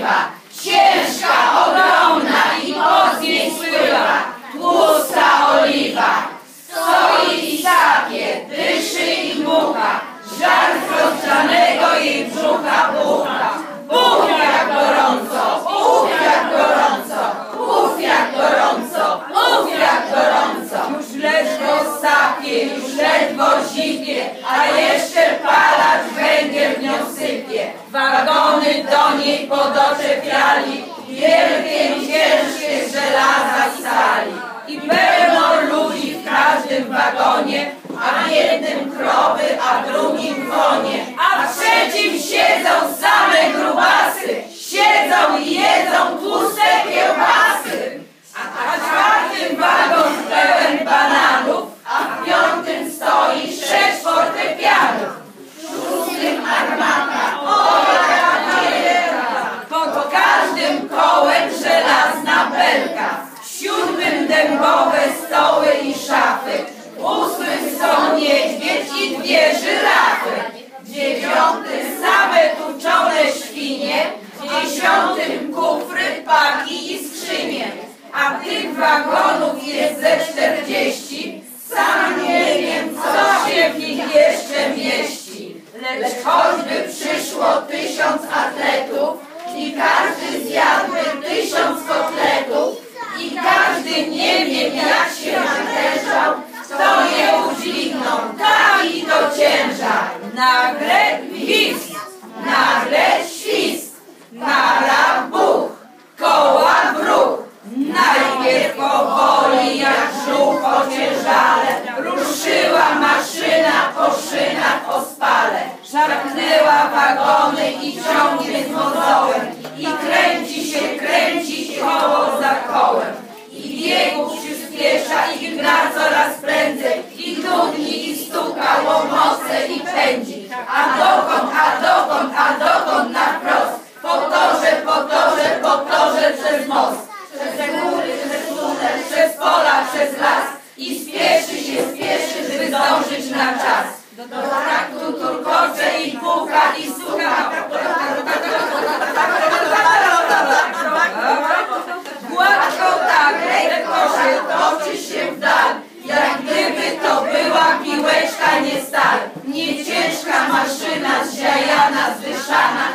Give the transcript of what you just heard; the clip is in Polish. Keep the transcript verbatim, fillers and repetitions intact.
oliwa, ciężka, ogromna i moc jej spływa, tłusta oliwa. Stoi i sapie, dyszy i dmucha, żar z rozgrzanego jej brzucha bucha. Buch jak gorąco, uch jak gorąco, uf jak gorąco, uf jak gorąco. Już ledwo sapie, już ledwo zipie, a jeszcze palacz węgiel w nią sypie. Wagony do niej podoczepiali, wielkie i ciężkie żelaza i stali. I pełno ludzi w każdym wagonie, a w jednym krowy, a w drugim konie, a w trzecim siedzą same grubasy, siedzą i jedzą tłuste kiełbasy. A w czwartym wagon pełen bananów, a w piątym stoi sześć fortepianów. W szóstym armata, o jaka wielka, pod każdym kołem żelazna belka. W siódmym dębowe stoły i szafy, w ósmym są niedźwiedź i dwie żyrafy. W dziewiątym same tuczone świnie, w dziesiątym kufry, paki i skrzynie. A tych wagonów jest ze czterdzieści, sam nie wiem, co się w nich jeszcze mieści. Lecz choćby przyszło tysiąc atletów i każdy zjadłby tysiąc kotletów i każdy nie wiem, jak się natężał, to nie udźwigną taki to ciężar. Nagle gwizdź, nagle świst, nara buch, koła bruch. Najpierw powoli jak żółw po ciężale ruszyła maszyna po szynach ospale. Szarpnęła wagony i ciągnie z mozołem i kręci się, kręci koło za kołem. I biegów przyspiesza i gra coraz prędzej i dudni i stuka łomoce i pędzi. A dokąd, a dokąd, a dokąd na wprost? Po torze, po torze, po torze przez most. Przez góry, przez tunel, przez pola, przez las i spieszy się, spieszy, by zdążyć na czas. Do traktu turkocze i puka i suka. Gładko tak, lekko się toczy się w dal, jak gdyby to była piłeczka, nie stal. Nie ciężka maszyna, zziajana, zdyszana,